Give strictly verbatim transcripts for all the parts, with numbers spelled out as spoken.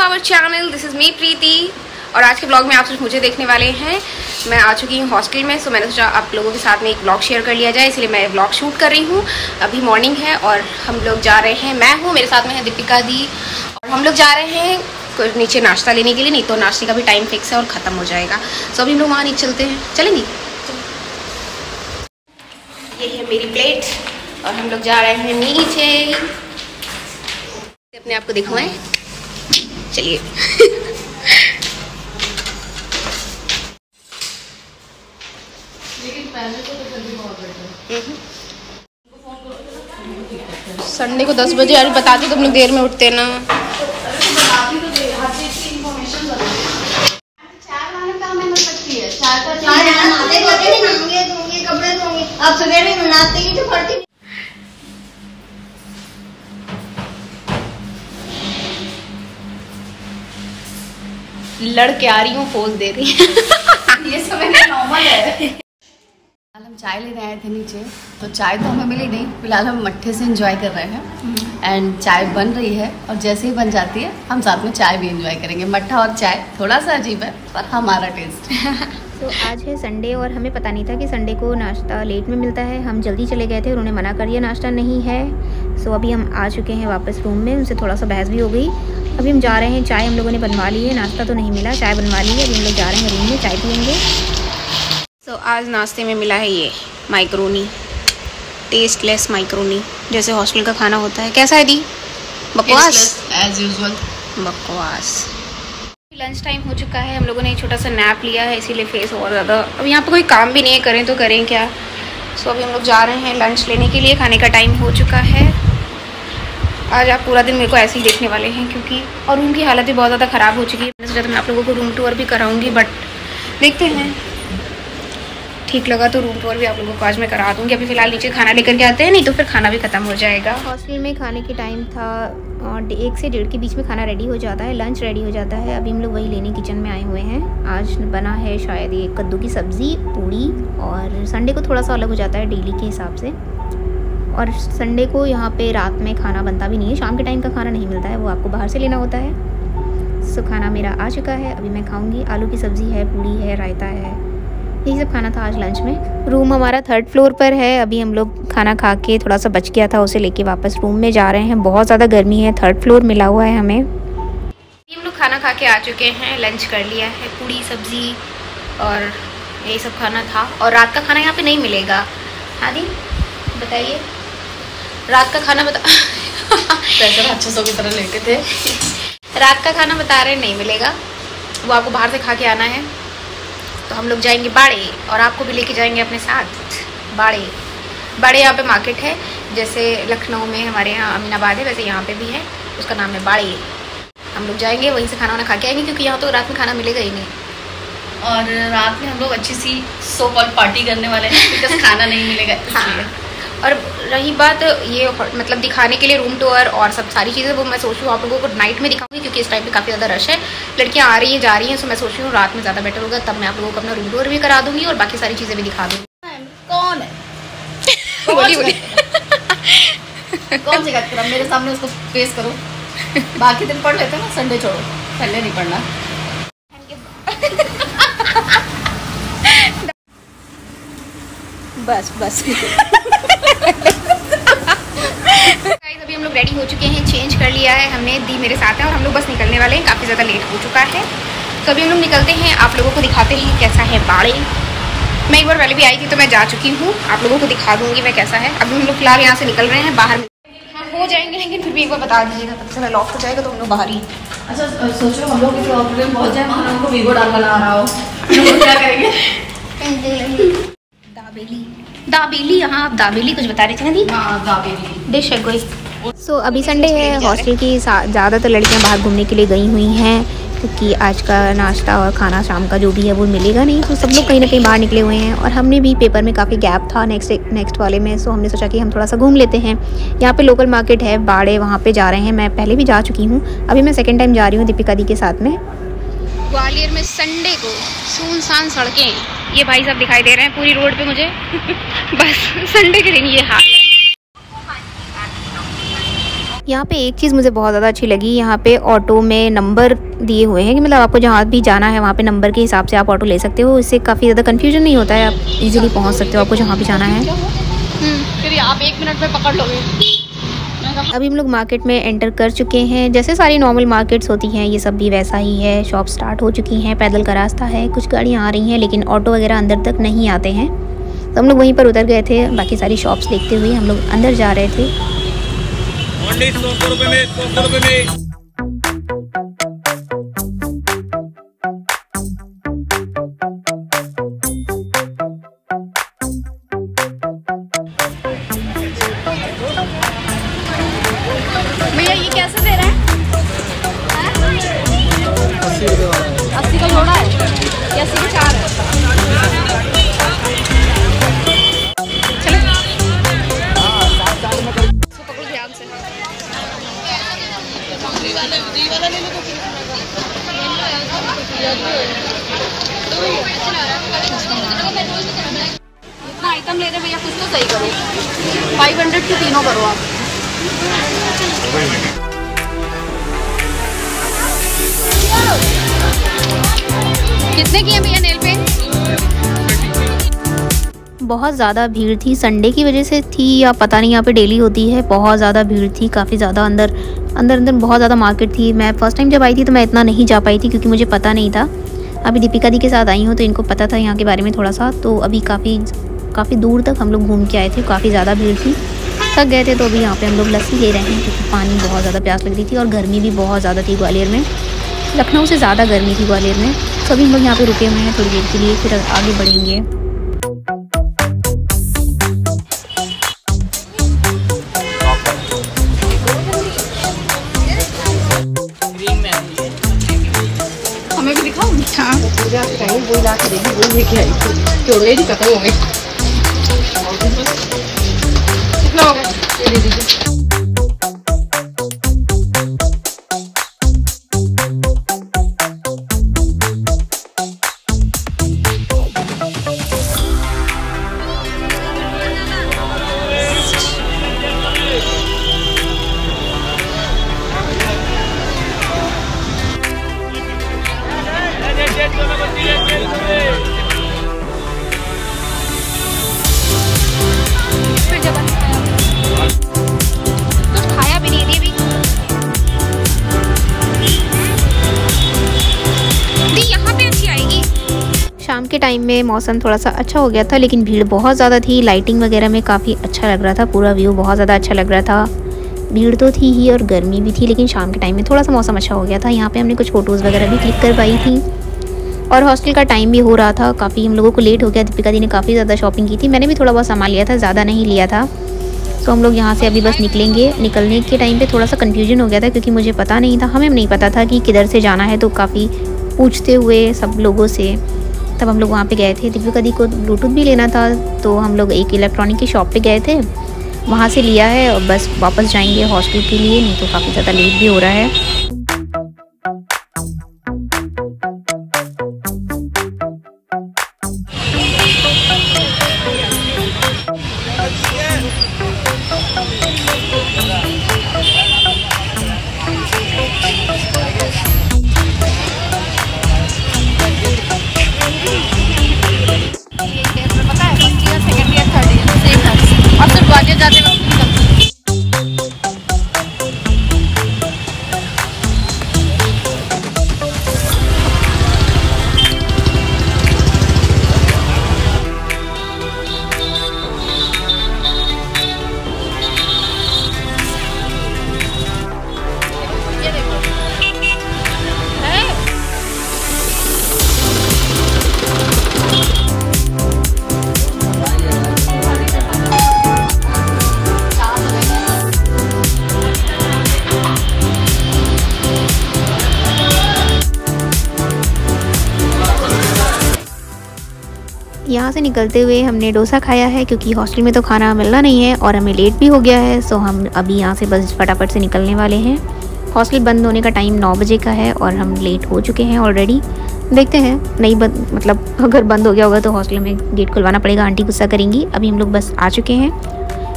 Our channel, this is me Preeti. और आज के ब्लॉग में आप सब मुझे देखने वाले हैं। मैं आ चुकी हूँ हॉस्टल में, सो मैंने सोचा आप लोगों के साथ में एक ब्लॉग शेयर कर लिया जाए, इसलिए मैं ब्लॉग शूट कर रही हूँ। अभी मॉर्निंग है और हम लोग जा रहे हैं, मैं हूँ, मेरे साथ में है दीपिका दी, और हम लोग जा रहे हैं कुछ नीचे नाश्ता लेने के लिए, नहीं तो नाश्ते का भी टाइम फिक्स है और ख़त्म हो जाएगा। सो अभी हम लोग वहाँ नीचे चलते हैं, चलेंगी। ये है मेरी प्लेट और हम लोग जा रहे हैं नीचे। अपने आप को दिखवाएं, चलिए। संडे को दस बजे आज बताते तुम लोग देर में उठते ना। अब सवेरे नाश्ते की तो पड़ती। लड़के आ रही हूँ, पोज दे रही है। ये सब नॉर्मल है। हम चाय लेने आए थे नीचे, तो चाय तो हमें मिली नहीं। फिलहाल हम मट्ठे से एंजॉय कर रहे हैं एंड चाय बन रही है, और जैसे ही बन जाती है हम साथ में चाय भी एंजॉय करेंगे। मट्ठा और चाय थोड़ा सा अजीब है पर हमारा टेस्ट। तो आज है संडे और हमें पता नहीं था कि संडे को नाश्ता लेट में मिलता है। हम जल्दी चले गए थे, उन्होंने मना कर दिया नाश्ता नहीं है। सो अभी हम आ चुके हैं वापस रूम में, उनसे थोड़ा सा बहस भी हो गई। अभी हम जा रहे हैं, चाय हम लोगों ने बनवा ली है, नाश्ता तो नहीं मिला, चाय बनवा ली है। अभी हम लोग जा रहे हैं रूम में, चाय पियेंगे। तो so, आज नाश्ते में मिला है ये माइक्रोनी, टेस्टलेस माइक्रोनी, जैसे हॉस्टल का खाना होता है। कैसा है दी? बकवास एज यूजुअल, बकवास। लंच टाइम हो चुका है, हम लोगों ने एक छोटा सा नैप लिया है, इसीलिए फेस और ज़्यादा, अब यहाँ पे कोई काम भी नहीं है, करें तो करें क्या। सो so, अभी हम लोग जा रहे हैं लंच लेने के लिए, खाने का टाइम हो चुका है। आज आप पूरा दिन मेरे को ऐसे ही देखने वाले हैं, क्योंकि और रूम की हालत भी बहुत ज़्यादा ख़राब हो चुकी है। मैंने सोचा था मैं आप लोगों को रूम टूर भी कराऊंगी, बट देखते हैं, ठीक लगा तो रूम टूर भी आप लोगों को आज मैं करा दूंगी। अभी फ़िलहाल नीचे खाना लेकर के आते हैं, नहीं तो फिर खाना भी ख़त्म हो जाएगा। हॉस्टल में खाने के टाइम था और एक से डेढ़ के बीच में खाना रेडी हो जाता है, लंच रेडी हो जाता है। अभी हम लोग वही लेने किचन में आए हुए हैं। आज बना है शायद ये कद्दू की सब्ज़ी, पूड़ी, और संडे को थोड़ा सा अलग हो जाता है डेली के हिसाब से। और संडे को यहाँ पे रात में खाना बनता भी नहीं है, शाम के टाइम का खाना नहीं मिलता है, वो आपको बाहर से लेना होता है। सो खाना मेरा आ चुका है, अभी मैं खाऊंगी। आलू की सब्ज़ी है, पूड़ी है, रायता है, यही सब खाना था आज लंच में। रूम हमारा थर्ड फ्लोर पर है। अभी हम लोग खाना खा के थोड़ा सा बच गया था, उसे लेके वापस रूम में जा रहे हैं। बहुत ज़्यादा गर्मी है, थर्ड फ्लोर मिला हुआ है हमें। हम लोग खाना खा के आ चुके हैं, लंच कर लिया है, पूड़ी सब्ज़ी और यही सब खाना था। और रात का खाना यहाँ पे नहीं मिलेगा। हाँ दी बताइए, रात का खाना बता पैसे अच्छे सौ की तरह लेते थे। रात का खाना बता रहे नहीं मिलेगा, वो आपको बाहर से खा के आना है। तो हम लोग जाएंगे बाड़े, और आपको भी लेके जाएंगे अपने साथ बाड़े। बाड़े यहाँ पे मार्केट है, जैसे लखनऊ में हमारे यहाँ अमीनाबाद है, वैसे यहाँ पे भी है, उसका नाम है बाड़े। हम लोग जाएंगे, वहीं से खाना वाना खा के आएंगे, क्योंकि यहाँ तो रात में खाना मिलेगा ही नहीं। और रात में हम लोग अच्छी सी सो कॉल्ड पार्टी करने वाले हैं, बिकॉज खाना नहीं मिलेगा। हाँ। और रही बात ये मतलब दिखाने के लिए रूम टूर और सब सारी चीज़ें, वो मैं सोच रही हूँ आप लोगों को नाइट में दिखाऊंगी, क्योंकि इस टाइम पे काफ़ी ज़्यादा रश है, लड़कियाँ आ रही हैं जा रही हैं। सो मैं सोच रही हूँ रात में ज़्यादा बेटर होगा, तब मैं आप लोगों को अपना रूम टूर भी करा दूँगी और बाकी सारी चीज़ें भी दिखा दूँगी। कौन है? बोली बोली कौन सी बात करो, मेरे सामने उसको फेस करो। बाकी दिन पढ़ लेते ना, संडे छोड़ो, पहले नहीं पढ़ना। बस बस गाइस, अभी हम लोग रेडी हो चुके हैं, चेंज कर लिया है हमने, दी मेरे साथ है और हम लोग बस निकलने वाले हैं। काफ़ी ज़्यादा लेट हो चुका है, तो अभी हम लोग निकलते हैं, आप लोगों को दिखाते हैं कैसा है बाड़े। मैं एक बार पहले भी आई थी तो मैं जा चुकी हूँ, आप लोगों को दिखा दूँगी मैं कैसा है। अभी हम लोग फिलहाल यहाँ से निकल रहे हैं बाहर। हाँ हो जाएंगे, लेकिन फिर भी एक बार बता दीजिएगा, तब से मैं लॉक हो जाएगा तो हम लोग बाहर ही। अच्छा सोचो हम लोग किसी हॉस्पिटल में पहुँच जाए, वहाँ हमको वीवो डालना आ रहा हो, क्या करेंगे? दाबेली, दाबेली, हाँ आप दाबेली कुछ बता रहे थे ना दी? हाँ दाबेली डिश है कोई। सो so, अभी संडे है, हॉस्टल की ज़्यादातर लड़कियां बाहर घूमने के लिए गई हुई हैं, क्योंकि आज का नाश्ता और खाना शाम का जो भी है वो मिलेगा नहीं, तो सब लोग कहीं ना कहीं बाहर निकले हुए हैं। और हमने भी पेपर में काफ़ी गैप था नेक्स्ट नेक्स्ट वाले में, सो हमने सोचा कि हम थोड़ा सा घूम लेते हैं। यहाँ पे लोकल मार्केट है बाड़े, वहाँ पे जा रहे हैं। मैं पहले भी जा चुकी हूँ, अभी मैं सेकेंड टाइम जा रही हूँ दीपिका दी के साथ में। ग्वालियर में संडे को सुनसान सड़कें, ये भाई साहब दिखाई दे रहे हैं पूरी रोड पे मुझे। बस संडे के दिन ये हाल है। यहाँ पे एक चीज़ मुझे बहुत ज़्यादा अच्छी लगी, यहाँ पे ऑटो में नंबर दिए हुए हैं कि मतलब आपको जहाँ भी जाना है वहाँ पे नंबर के हिसाब से आप ऑटो ले सकते हो। इससे काफ़ी ज़्यादा कन्फ्यूजन नहीं होता है, आप इजीली पहुँच सकते हो आपको जहाँ भी जाना है। फिर आप एक मिनट में पकड़ लोगे। अभी हम लोग मार्केट में एंटर कर चुके हैं। जैसे सारी नॉर्मल मार्केट्स होती हैं ये सब भी वैसा ही है। शॉप स्टार्ट हो चुकी हैं, पैदल का रास्ता है, कुछ गाड़ियाँ आ रही हैं लेकिन ऑटो वगैरह अंदर तक नहीं आते हैं। तो हम लोग वहीं पर उतर गए थे। बाकी सारी शॉप्स देखते हुए हम लोग अंदर जा रहे थे। भैया ये कैसे दे रहे हैं? अस्सी का जोड़ा है या अस्सी के चार है? चलो पकड़ो ध्यान से। इतना आइटम ले रहे भैया, कुछ तो सही करो। फाइव हंड्रेड के तीनों करो आप। कितने की है भैया नेल पेंट? बहुत ज़्यादा भीड़ थी, संडे की वजह से थी या पता नहीं, यहाँ पे डेली होती है। बहुत ज़्यादा भीड़ थी, काफ़ी ज़्यादा अंदर अंदर अंदर बहुत ज़्यादा मार्केट थी। मैं फ़र्स्ट टाइम जब आई थी तो मैं इतना नहीं जा पाई थी क्योंकि मुझे पता नहीं था। अभी दीपिका दी के साथ आई हूँ तो इनको पता था यहाँ के बारे में थोड़ा सा। तो अभी काफ़ी काफ़ी दूर तक हम लोग घूम के आए थे, काफ़ी ज़्यादा भीड़ थी, थक गए थे। तो अभी यहाँ पे हम लोग लस्सी ले रहे हैं क्योंकि पानी बहुत ज़्यादा प्यास लग रही थी और गर्मी भी बहुत ज़्यादा थी ग्वालियर में। लखनऊ से ज़्यादा गर्मी थी ग्वालियर में। तो अभी हम लोग यहाँ पे रुके हुए हैं थोड़ी देर के लिए, फिर आगे बढ़ेंगे। हमें भी दिखाओ। हाँ पूजा कहीं वो ला के देगी, वो लेके आई थी, चोड़े ही खत्म हो गए। कितना हो गया? ये दे दीजिए। फिर जब कुछ खाया भी नहीं दी भी दी यहाँ पे अच्छी आएगी। शाम के टाइम में मौसम थोड़ा सा अच्छा हो गया था लेकिन भीड़ बहुत ज़्यादा थी। लाइटिंग वगैरह में काफ़ी अच्छा लग रहा था, पूरा व्यू बहुत ज़्यादा अच्छा लग रहा था। भीड़ तो थी ही और गर्मी भी थी लेकिन शाम के टाइम में थोड़ा सा मौसम अच्छा हो गया था। यहाँ पे हमने कुछ फ़ोटोज़ वगैरह भी क्लिक करवाई थी और हॉस्टल का टाइम भी हो रहा था, काफ़ी हम लोगों को लेट हो गया। दीपिका दी ने काफ़ी ज़्यादा शॉपिंग की थी, मैंने भी थोड़ा बहुत सामान लिया था, ज़्यादा नहीं लिया था। तो हम लोग यहाँ से अभी बस निकलेंगे। निकलने के टाइम पे थोड़ा सा कन्फ्यूजन हो गया था क्योंकि मुझे पता नहीं था, हमें नहीं पता था कि किधर से जाना है। तो काफ़ी पूछते हुए सब लोगों से तब हम लोग वहाँ पे गए थे। दीपिका दी को ब्लूटूथ भी लेना था तो हम लोग एक इलेक्ट्रॉनिक की शॉप पे गए थे, वहाँ से लिया है और बस वापस जाएंगे हॉस्टल के लिए, नहीं तो काफ़ी ज़्यादा लेट भी हो रहा है। जाते वक्त यहाँ से निकलते हुए हमने डोसा खाया है क्योंकि हॉस्टल में तो खाना मिलना नहीं है और हमें लेट भी हो गया है। सो हम अभी यहाँ से बस फटाफट से निकलने वाले हैं। हॉस्टल बंद होने का टाइम नौ बजे का है और हम लेट हो चुके हैं ऑलरेडी। देखते हैं, नहीं बंद मतलब अगर बंद हो गया होगा तो हॉस्टल में गेट खुलवाना पड़ेगा, आंटी गुस्सा करेंगी। अभी हम लोग बस आ चुके हैं।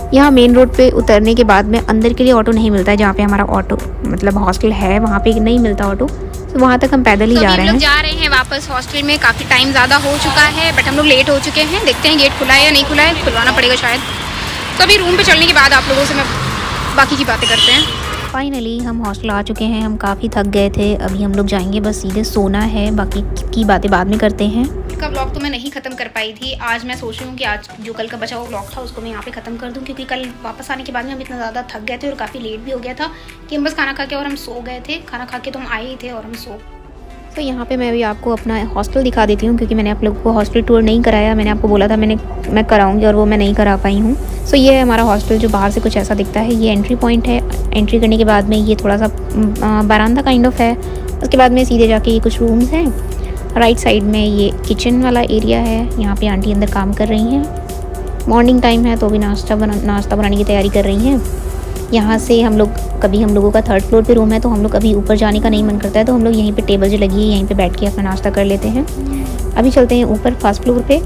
यहाँ मेन रोड पे उतरने के बाद में अंदर के लिए ऑटो नहीं मिलता है, जहाँ पे हमारा ऑटो मतलब हॉस्टल है वहाँ पे नहीं मिलता ऑटो, तो वहाँ तक हम पैदल ही तो जा रहे हैं। हम लोग जा रहे हैं वापस हॉस्टल में। काफ़ी टाइम ज़्यादा हो चुका है बट हम लोग लेट हो चुके हैं। देखते हैं गेट खुला है या नहीं खुला है, खुलवाना पड़ेगा शायद। तो अभी रूम पे चलने के बाद आप लोगों से मैं बाकी की बातें करते हैं। फाइनली हम हॉस्टल आ चुके हैं। हम काफ़ी थक गए थे, अभी हम लोग जाएंगे, बस सीधे सोना है, बाकी की बातें बाद में करते हैं। का ब्लॉग तो मैं नहीं ख़त्म कर पाई थी। आज मैं सोच रही हूँ कि आज जो कल का बचा हुआ ब्लॉग था उसको मैं यहाँ पे ख़त्म कर दूँ, क्योंकि कल वापस आने के बाद में हम इतना ज़्यादा थक गए थे और काफ़ी लेट भी हो गया था कि हम बस खाना खा के और हम सो गए थे। खाना खा के तो हम आए ही थे और हम सो। तो यहाँ पे मैं भी आपको अपना हॉस्टल दिखा देती हूँ, क्योंकि मैंने आप लोगों को हॉस्टल टूर नहीं कराया। मैंने आपको बोला था मैंने मैं कराऊंगी और वो मैं नहीं करा पाई हूँ। सो ये है हमारा हॉस्टल, जो बाहर से कुछ ऐसा दिखता है। ये एंट्री पॉइंट है। एंट्री करने के बाद में ये थोड़ा सा बरामदा काइंड ऑफ है। उसके बाद में सीधे जाके ये कुछ रूम्स हैं। राइट साइड में ये किचन वाला एरिया है। यहाँ पे आंटी अंदर काम कर रही हैं। मॉर्निंग टाइम है तो भी नाश्ता बना नाश्ता बनाने की तैयारी कर रही हैं। यहाँ से हम लोग कभी हम लोगों का थर्ड फ्लोर पे रूम है, तो हम लोग कभी ऊपर जाने का नहीं मन करता है, तो हम लोग यहीं पे टेबल जो लगी है यहीं पे बैठ के अपना नाश्ता कर लेते हैं। अभी चलते हैं ऊपर फर्स्ट फ्लोर पे।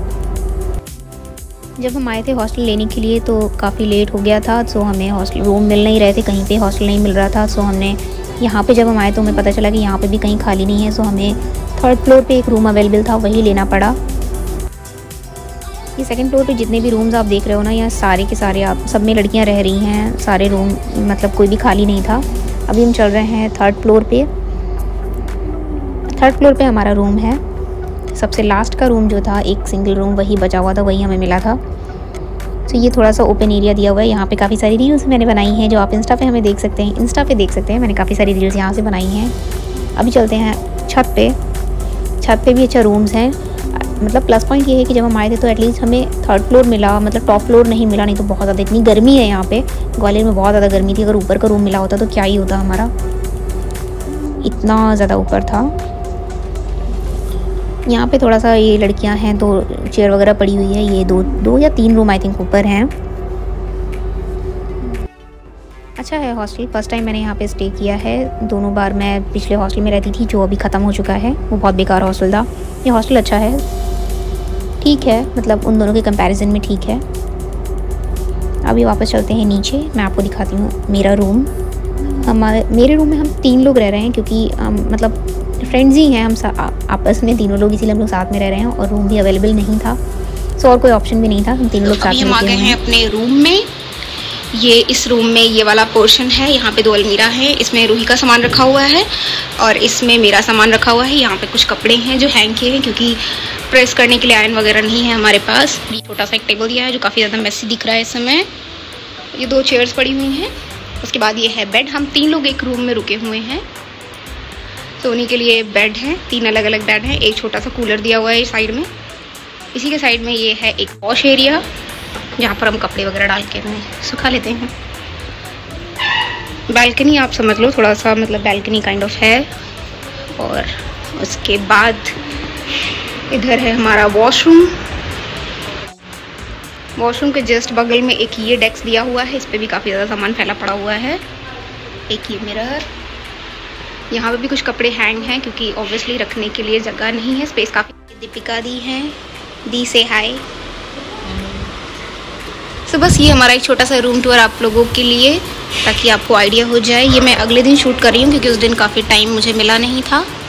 जब हम आए थे हॉस्टल लेने के लिए तो काफ़ी लेट हो गया था, सो हमें हॉस्टल रूम मिल नहीं रहे थे, कहीं पे हॉस्टल नहीं मिल रहा था। सो हमने यहाँ पे जब हम आए तो हमें पता चला कि यहाँ पे भी कहीं खाली नहीं है। सो हमें थर्ड फ्लोर पे एक रूम अवेलेबल था, वही लेना पड़ा। ये सेकंड फ्लोर पे जितने भी रूम्स आप देख रहे हो ना, यहाँ सारे के सारे आप सब में लड़कियाँ रह रही हैं। सारे रूम मतलब कोई भी खाली नहीं था। अभी हम चल रहे हैं थर्ड फ्लोर पे। थर्ड फ्लोर पे हमारा रूम है। सबसे लास्ट का रूम जो था, एक सिंगल रूम वही बचा हुआ था, वही हमें मिला था। तो ये थोड़ा सा ओपन एरिया दिया हुआ है। यहाँ पे काफ़ी सारी रील्स मैंने बनाई हैं, जो आप इंस्टा पे हमें देख सकते हैं। इंस्टा पे देख सकते हैं, मैंने काफ़ी सारी रील्स यहाँ से बनाई हैं। अभी चलते हैं छत पे। छत पे भी अच्छा रूम्स हैं। मतलब प्लस पॉइंट ये है कि जब हम आए थे तो एटलीस्ट हमें थर्ड फ्लोर मिला, मतलब टॉप फ्लोर नहीं मिला, नहीं तो बहुत ज़्यादा इतनी गर्मी है यहाँ पे। ग्वालियर में बहुत ज़्यादा गर्मी थी। अगर ऊपर का रूम मिला होता तो क्या ही होता हमारा, इतना ज़्यादा ऊपर था। यहाँ पे थोड़ा सा ये लड़कियाँ हैं, दो चेयर वगैरह पड़ी हुई है। ये दो दो या तीन रूम आई थिंक ऊपर हैं। अच्छा है हॉस्टल, फर्स्ट टाइम मैंने यहाँ पे स्टे किया है। दोनों बार मैं पिछले हॉस्टल में रहती थी जो अभी ख़त्म हो चुका है, वो बहुत बेकार हॉस्टल था। ये हॉस्टल अच्छा है, ठीक है, मतलब उन दोनों के कंपैरिजन में ठीक है। अभी वापस चलते हैं नीचे, मैं आपको दिखाती हूँ मेरा रूम। हमारे मेरे रूम में हम तीन लोग रह रहे हैं, क्योंकि हम मतलब फ्रेंड्स ही हैं हम आपस में तीनों लोग, इसीलिए हम लोग साथ में रह रहे हैं। और रूम भी अवेलेबल नहीं था, सो और कोई ऑप्शन भी नहीं था, हम तीनों लोग साथ में हम आ गए हैं अपने रूम में। ये इस रूम में ये वाला पोर्शन है। यहाँ पे दो अलमीरा है, इसमें रूही का सामान रखा हुआ है और इसमें मेरा सामान रखा हुआ है। यहाँ पे कुछ कपड़े हैं जो हैंग किए हैं, क्योंकि प्रेस करने के लिए आयरन वगैरह नहीं है हमारे पास। ये छोटा सा एक टेबल दिया है जो काफ़ी ज़्यादा मैसी दिख रहा है इस समय। ये दो चेयर्स पड़ी हुई हैं। उसके बाद ये है बेड। हम तीन लोग एक रूम में रुके हुए हैं। सोने के लिए बेड है, तीन अलग अलग बेड हैं। एक छोटा सा कूलर दिया हुआ है इस साइड में। इसी के साइड में ये है एक वॉश एरिया, जहाँ पर हम कपड़े वगैरह डाल के हमें सुखा लेते हैं। बालकनी आप समझ लो, थोड़ा सा मतलब बालकनी काइंड ऑफ है। और उसके बाद इधर है हमारा वॉशरूम। वॉशरूम के जस्ट बगल में एक ये डेस्क दिया हुआ है, इस पर भी काफ़ी ज़्यादा सामान फैला पड़ा हुआ है। एक ये मिरर, यहाँ पे भी कुछ कपड़े हैंग हैं, क्योंकि ऑब्वियसली रखने के लिए जगह नहीं है, स्पेस काफ़ी। दीपिका दी है, दी से हाय। तो बस ये हमारा एक छोटा सा रूम टूर आप लोगों के लिए, ताकि आपको आइडिया हो जाए। ये मैं अगले दिन शूट कर रही हूँ, क्योंकि उस दिन काफ़ी टाइम मुझे मिला नहीं था।